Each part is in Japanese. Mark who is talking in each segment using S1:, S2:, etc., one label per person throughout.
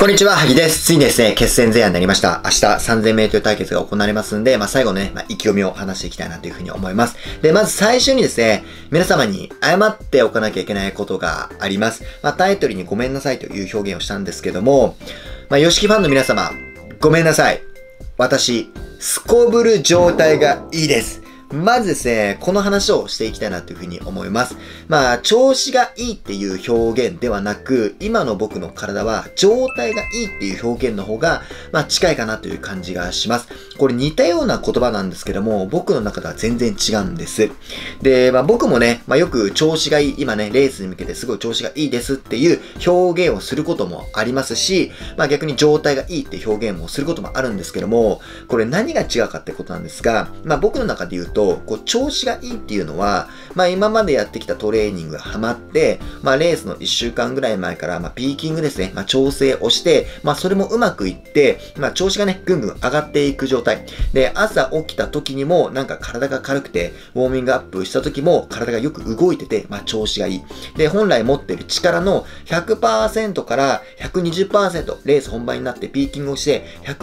S1: こんにちは、萩です。ついにですね、決戦前夜になりました。明日3000メートル対決が行われますんで、最後のね、意気込みを話していきたいなというふうに思います。で、まず最初にですね、皆様に謝っておかなきゃいけないことがあります。タイトルにごめんなさいという表現をしたんですけども、ヨシキファンの皆様、ごめんなさい。私、すこぶる状態がいいです。まずですね、この話をしていきたいなというふうに思います。調子がいいっていう表現ではなく、今の僕の体は状態がいいっていう表現の方が、近いかなという感じがします。これ似たような言葉なんですけども、僕の中では全然違うんです。で、僕もね、よく調子がいい、今ね、レースに向けてすごい調子がいいですっていう表現をすることもありますし、逆に状態がいいって表現もすることもあるんですけども、これ何が違うかってことなんですが、僕の中で言うと、調子がいいっていうのは、今までやってきたトレーニングがハマって、レースの1週間ぐらい前から、ピーキングですね、調整をして、それもうまくいって、調子がね、ぐんぐん上がっていく状態。で、朝起きた時にも、なんか体が軽くて、ウォーミングアップした時も、体がよく動いてて、調子がいい。で、本来持っている力の 100% から 120%、レース本番になってピーキングをして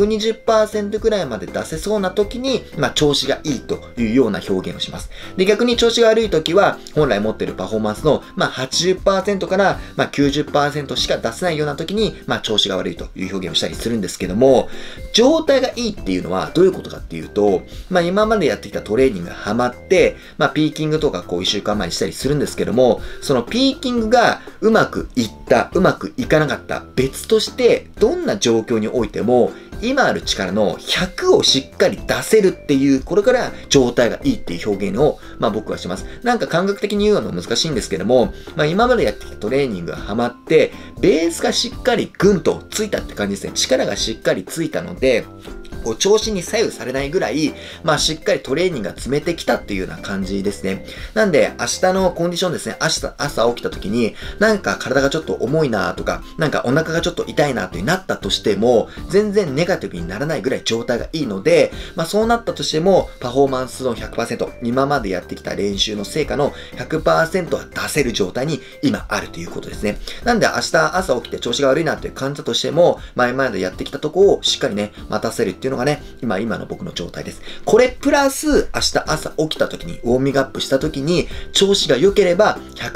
S1: 、120% ぐらいまで出せそうな時に、調子がいいというような表現をします。で、逆に調子が悪い時は、本来持っているパフォーマンスの、80% から、90% しか出せないような時に、調子が悪いという表現をしたりするんですけども、状態がいいっていうのはどういうことかっていうと、今までやってきたトレーニングがハマって、ピーキングとか1週間前にしたりするんですけども、そのピーキングがうまくいった、うまくいかなかった、別として、どんな状況においても、今ある力の100をしっかり出せるっていう、これから状態がいいっていう表現を、僕はします。なんか感覚的に言うの難しいんですけども、今までやってきたトレーニングがハマって、ベースがしっかりグンとついたって感じですね。力がしっかりついたので、調子に左右されないぐらい、しっかりトレーニングが詰めてきたっていうような感じですね。なんで、明日のコンディションですね、朝起きた時に、なんか体がちょっと重いなとか、なんかお腹がちょっと痛いなってなったとしても、全然ネガティブにならないぐらい状態がいいので、そうなったとしても、パフォーマンスの 100%、今までやってきた練習の成果の 100% は出せる状態に今あるということですね。なんで、明日朝起きて調子が悪いなって感じたとしても、前々でやってきたとこをしっかりね、待たせるっていうのがね、今の僕の状態です。これプラス、明日朝起きた時に、ウォーミングアップした時に、調子が良ければ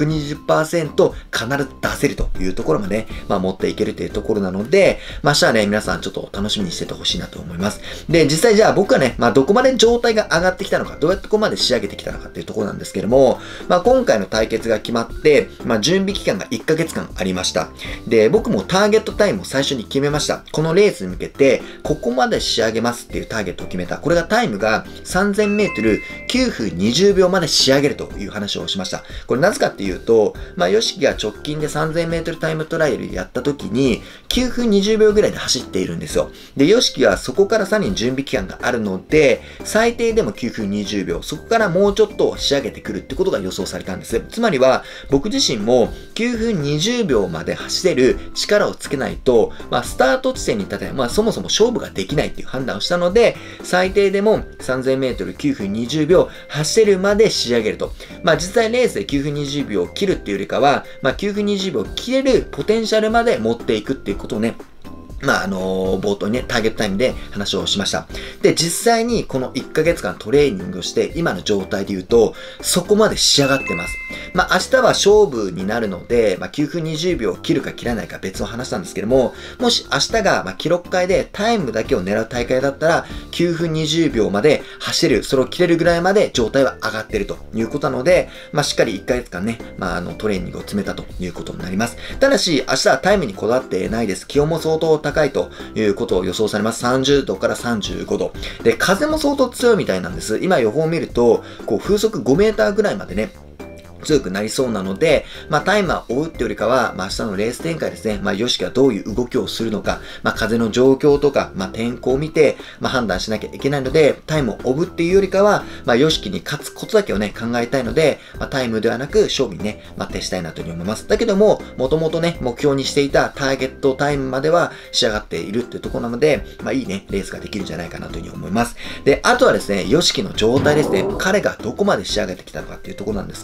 S1: 120% 必ず出せるというところまで、持っていけるというところなので、明日はね、皆さんちょっと楽しみにしててほしいなと思います。で、実際じゃあ僕はね、どこまで状態が上がってきたのか、どうやってここまで仕上げてきたのかっていうところなんですけども、今回の対決が決まって、準備期間が1ヶ月間ありました。で、僕もターゲットタイムを最初に決めました。このレースに向けて、ここまで仕上げますっていうターゲットを決めた。これがタイムが3000メートル9分20秒まで仕上げるという話をしました。これなぜかっていうと、ヨシキが直近で3000メートルタイムトライアルやった時に9分20秒ぐらいで走っているんですよ。で、ヨシキはそこからさらに準備期間があるので、最低でも9分20秒、そこからもうちょっと仕上げてくるってことが予想されたんです。つまりは、僕自身も9分20秒まで走れる力をつけないと、スタート地点に立て、そもそも勝負ができないっていう判断をしたので、最低でも3000メートル9分20秒走るまで仕上げると。実際レースで9分20秒を切るっていうよりかは、9分20秒切れるポテンシャルまで持っていくっていうことをね、冒頭にね、ターゲットタイムで話をしました。で、実際にこの1ヶ月間トレーニングをして、今の状態で言うと、そこまで仕上がってます。明日は勝負になるので、9分20秒を切るか切らないか別の話なんですけども、もし明日が、記録会でタイムだけを狙う大会だったら、9分20秒まで走る、それを切れるぐらいまで状態は上がってるということなので、しっかり1ヶ月間ね、トレーニングを詰めたということになります。ただし、明日はタイムにこだわってないです。気温も相当高いということを予想されます。30度から35度。で、風も相当強いみたいなんです。今予報を見ると、風速5メーターぐらいまでね、強くなりそうなので、タイムは追うってよりかは、明日のレース展開ですね。ヨシキがどういう動きをするのか、風の状況とか、天候を見て、判断しなきゃいけないので、タイムを追うっていうよりかは、ヨシキに勝つことだけをね、考えたいので、タイムではなく、勝負にね、徹したいなというふうに思います。だけども、もともとね、目標にしていたターゲットタイムまでは仕上がっているっていうところなので、いいね、レースができるんじゃないかなというふうに思います。で、あとはですね、ヨシキの状態ですね。彼がどこまで仕上げてきたのかっていうところなんですけども、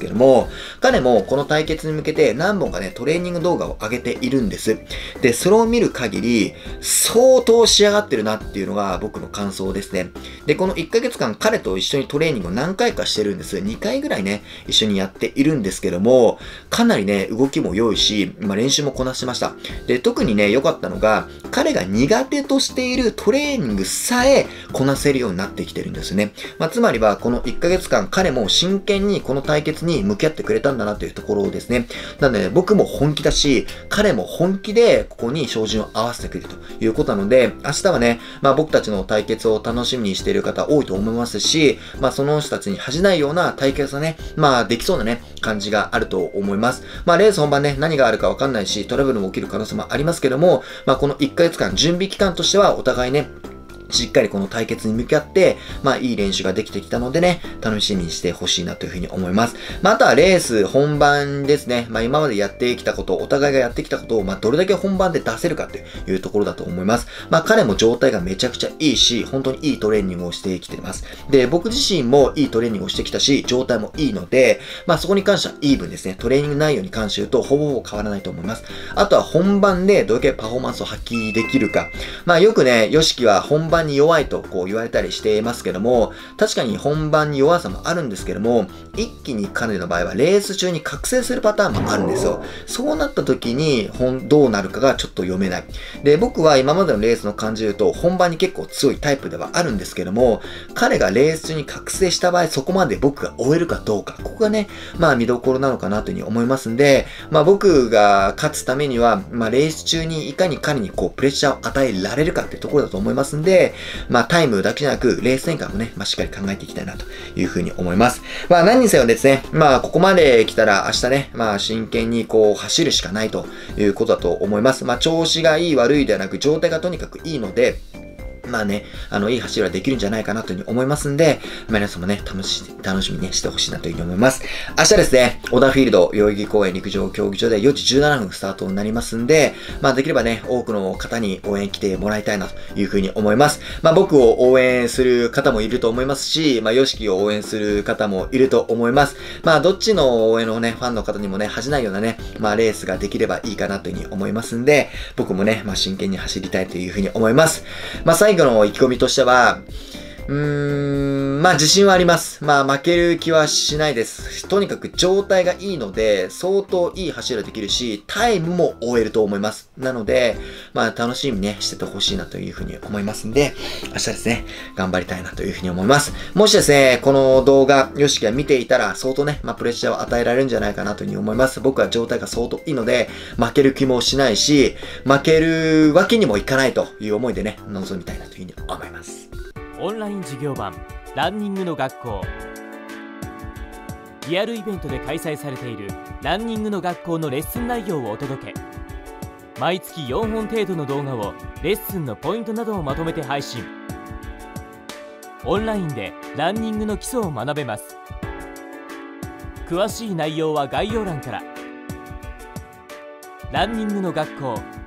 S1: 彼もこの対決に向けて何本かね、トレーニング動画を上げているんです。で、それを見る限り、相当仕上がってるなっていうのが僕の感想ですね。で、この1ヶ月間彼と一緒にトレーニングを何回かしてるんです。2回ぐらいね、一緒にやっているんですけども、かなりね、動きも良いし、練習もこなしました。で、特にね、良かったのが、彼が苦手としているトレーニングさえこなせるようになってきてるんですね。つまりは、この1ヶ月間彼も真剣にこの対決に向き合ってくれたんだなというところですね。なので、僕も本気だし、彼も本気でここに照準を合わせてくれるということなので、明日はね、僕たちの対決を楽しみにしている方多いと思いますし、その人たちに恥じないような対決がね、できそうなね、感じがあると思います。レース本番ね、何があるかわかんないし、トラブルも起きる可能性もありますけども、この1ヶ月間、準備期間としてはお互いね、しっかりこの対決に向き合って、いい練習ができてきたのでね、楽しみにしてほしいなというふうに思います。あとはレース本番ですね。今までやってきたこと、お互いがやってきたことを、どれだけ本番で出せるかというところだと思います。彼も状態がめちゃくちゃいいし、本当にいいトレーニングをしてきています。で、僕自身もいいトレーニングをしてきたし、状態もいいので、そこに関してはイーブンですね。トレーニング内容に関して言うと、ほぼ変わらないと思います。あとは本番でどれだけパフォーマンスを発揮できるか。よくね、ヨシキは本番に弱いとこう言われたりしていますけども、確かに本番に弱さもあるんですけども、一気に彼の場合はレース中に覚醒するパターンもあるんですよ。そうなった時にどうなるかがちょっと読めない。で、僕は今までのレースの感じで言うと、本番に結構強いタイプではあるんですけども、彼がレース中に覚醒した場合、そこまで僕が終えるかどうか、ここがね、見どころなのかなというふうに思いますんで、僕が勝つためには、レース中にいかに彼にこうプレッシャーを与えられるかっていうところだと思いますんで、タイムだけじゃなく、レース展開もね、しっかり考えていきたいなというふうに思います。何にせよですね、ここまで来たら明日ね、真剣にこう走るしかないということだと思います。調子がいい悪いではなく、状態がとにかくいいので、いい走りはできるんじゃないかなというふうに思いますんで、皆さんもね、楽しみにしてほしいなというふうに思います。明日ですね、小田フィールド代々木公園陸上競技場で4時17分スタートになりますんで、できればね、多くの方に応援来てもらいたいなというふうに思います。僕を応援する方もいると思いますし、ヨシキを応援する方もいると思います。どっちの応援のね、ファンの方にもね、恥じないようなね、レースができればいいかなというふうに思いますんで、僕もね、真剣に走りたいというふうに思います。最後の意気込みとしては、自信はあります。負ける気はしないです。とにかく状態がいいので、相当いい走りができるし、タイムも終えると思います。なので、楽しみにね、しててほしいなというふうに思いますんで、明日ですね、頑張りたいなというふうに思います。もしですね、この動画、ヨシキが見ていたら、相当ね、プレッシャーを与えられるんじゃないかなというふうに思います。僕は状態が相当いいので、負ける気もしないし、負けるわけにもいかないという思いでね、臨みたいなというふうに思います。
S2: オンライン授業版ランニングの学校。リアルイベントで開催されているランニングの学校のレッスン内容をお届け。毎月4本程度の動画をレッスンのポイントなどをまとめて配信。オンラインでランニングの基礎を学べます。詳しい内容は概要欄から。ランニングの学校。